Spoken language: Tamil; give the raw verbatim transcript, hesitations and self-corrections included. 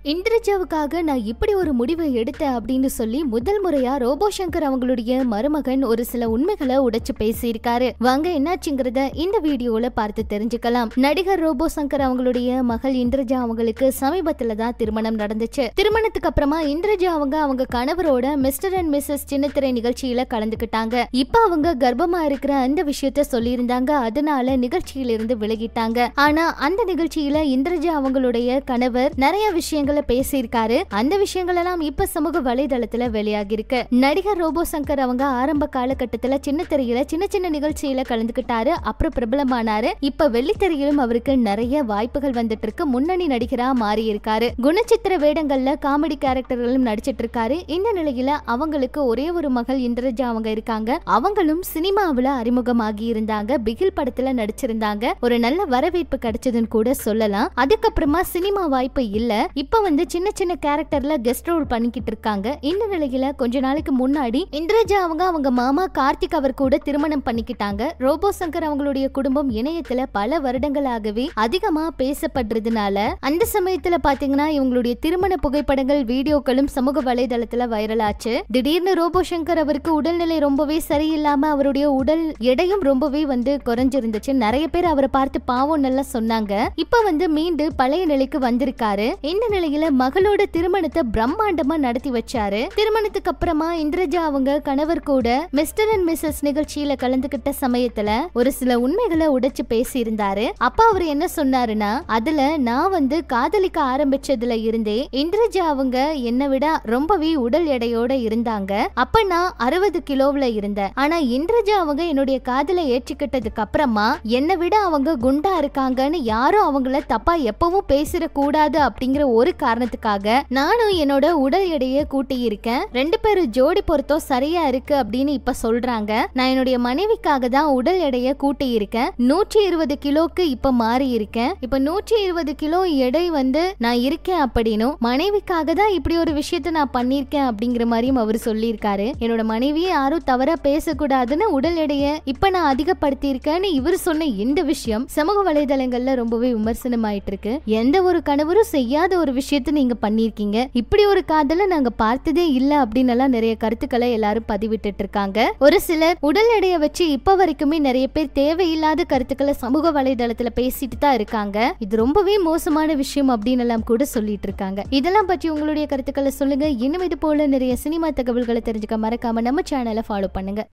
இந்திரஜாவுக்காக நான் இப்படி ஒரு முடிவை எடுத்தேன் அப்படின்னு சொல்லி முதல் முறையா ரோபோ சங்கர் அவங்களுடைய மருமகன் ஒரு சில உண்மைகளை உடைச்சு பேசியிருக்காரு. வாங்க என்னாச்சுங்கிறத இந்த வீடியோல பார்த்து தெரிஞ்சுக்கலாம். நடிகர் ரோபோ சங்கர் அவங்களுடைய மகள் இந்திரஜா அவங்களுக்கு சமீபத்துல தான் திருமணம் நடந்துச்சு. திருமணத்துக்கு அப்புறமா இந்திரஜா அவங்க அவங்க கணவரோட மிஸ்டர் அண்ட் மிஸ்ஸஸ் சின்னத்திரை நிகழ்ச்சியில கலந்துக்கிட்டாங்க. இப்ப அவங்க கர்ப்பமா இருக்கிற அந்த விஷயத்த சொல்லியிருந்தாங்க. அதனால நிகழ்ச்சியிலிருந்து விலகிட்டாங்க. ஆனா அந்த நிகழ்ச்சியில இந்திரஜா அவங்களுடைய கணவர் நிறைய விஷயங்கள் பேசியிருக்காரு. அந்த விஷயங்கள் எல்லாம் இப்ப சமூக வலைதளத்துல வெளியாகி இருக்கு. நடிகர் ரோபோ சங்கர் அவங்க ஆரம்ப காலகட்டத்துல சின்ன திரையில சின்ன சின்ன நிகழ்ச்சியில கலந்துக்கிட்டாரு. அப்புறம் பிரபலமானாரு. இப்ப வெள்ளித்திரையிலும் அவருக்கு நிறைய வாய்ப்புகள் வந்துட்டு இருக்கு. முன்னணி நடிகரா மாறி இருக்காரு. குணச்சித்திர வேடங்கள்ல காமெடி கேரக்டர்களும் நடிச்சிட்டு இருக்காரு. இந்த நிலையில அவங்களுக்கு ஒரே ஒரு மகள் இந்திரஜா அவங்க இருக்காங்க. அவங்களும் சினிமாவில அறிமுகமாகி இருந்தாங்க. பிகில் படத்துல நடிச்சிருந்தாங்க. ஒரு நல்ல வரவேற்பு கிடைச்சதுன்னு கூட சொல்லலாம். அதுக்கப்புறமா சினிமா வாய்ப்பு இல்ல. இப்ப வந்து சின்ன சின்ன கேரக்டர்ல கெஸ்ட் ரோல் பண்ணிக்கிட்டு இருக்காங்க. இந்த நிலையில கொஞ்ச நாளைக்கு முன்னாடி இந்திரஜா அவங்க அவங்க மாமா கார்த்திக் அவர் கூட திருமணம் பண்ணிக்கிட்டாங்க. ரோபோ சங்கர் அவங்களுடைய குடும்பம் இணையத்துல பல வருடங்களாகவே அதிகமா பேசப்படுறதுனால அந்த சமயத்துல பாத்தீங்கன்னா இவங்களுடைய திருமண புகைப்படங்கள் வீடியோக்களும் சமூக வலைதளத்துல வைரல் ஆச்சு. திடீர்னு ரோபோ சங்கர் அவருக்கு உடல்நிலை ரொம்பவே சரியில்லாம அவருடைய உடல் எடையும் ரொம்பவே வந்து குறைஞ்சிருந்துச்சு. நிறைய பேர் அவரை பார்த்து பாவம் நல்லா சொன்னாங்க. இப்ப வந்து மீண்டும் பழைய நிலைக்கு வந்திருக்காரு. இந்த நிலையில மகளோட திருமணத்தை பிரம்மாண்டமா நடத்தி வச்சாரு. திருமணத்துக்கு அப்புறமா இந்திரஜா அவங்க கணவர் கூட மிஸ்டர் அண்ட் மிஸ்ஸஸ் நிகழ்ச்சியில கலந்துகிட்ட சமயத்துல ஒரு சில உண்மைகளை உடைச்சு பேசி இருந்தாரு. அப்ப அவர் என்ன சொன்னாருன்னா, அதுல நான் வந்து காதலிக்க ஆரம்பிச்சதுல இருந்தே இந்திரஜா அவங்க என்னை விட ரொம்பவே உடல் எடையோட இருந்தாங்க. அப்ப நான் அறுபது கிலோவுல இருந்தேன். ஆனா இந்திரஜா அவங்க என்னுடைய காதலை ஏற்றுக்கிட்டதுக்கு அப்புறமா என்னை விட அவங்க குண்டா இருக்காங்கன்னு யாரும் அவங்கள தப்பா எப்பவும் பேசிட கூடாது அப்படிங்கிற ஒரு காரணத்துக்காக நானும் என்னோட உடல் எடையை கூட்டி இருக்கேன். ரெண்டு பேரும் ஜோடி பொருத்தம் சரியா இருக்கு அப்படின்னு இப்ப சொல்றாங்க. நான் என்னுடைய மனைவிக்காக தான் உடல் எடையை கூட்டி இருக்கேன். நூற்றி இருபது கிலோக்கு இப்ப மாறி இருக்கேன். இப்ப நூற்றி இருபது கிலோ எடை வந்து நான் இருக்கேன் அப்படின்னும் மனைவிக்காக தான் இப்படி ஒரு விஷயத்த நான் பண்ணிருக்கேன் அப்படிங்கிற மாதிரியும் அவர் சொல்லியிருக்காரு. என்னோட மனைவியை யாரும் தவறா பேசக்கூடாதுன்னு உடல் எடையை இப்ப நான் அதிகப்படுத்தி இருக்கேன்னு இவர் சொன்ன இந்த விஷயம் சமூக வலைதளங்கள்ல ரொம்பவே விமர்சனம் ஆயிட்டு இருக்கு. எந்த ஒரு கணவரும் செய்யாத ஒரு விஷயத்த நீங்க பண்ணிருக்கீங்க. இப்படி ஒரு காதலை நாங்க பார்த்ததே இல்ல அப்படின்னு எல்லாம் நிறைய கருத்துக்களை எல்லாரும் பதிவிட்டு இருக்காங்க. ஒரு சிலர் உடல் எடையை வச்சு இப்ப வரைக்குமே நிறைய பேர் தேவையில்லாத கருத்துக்களை சமூக வலைதளத்துல பேசிட்டு தான் இருக்காங்க. இது ரொம்பவே மோசமான விஷயம் அப்படின்னு எல்லாம் கூட சொல்லிட்டு இருக்காங்க. இதெல்லாம் பற்றி உங்களுடைய கருத்துக்களை சொல்லுங்க. இன்னும் இது போல நிறைய சினிமா தகவல்களை தெரிஞ்சுக்க மறக்காம நம்ம சேனலை ஃபாலோ பண்ணுங்க.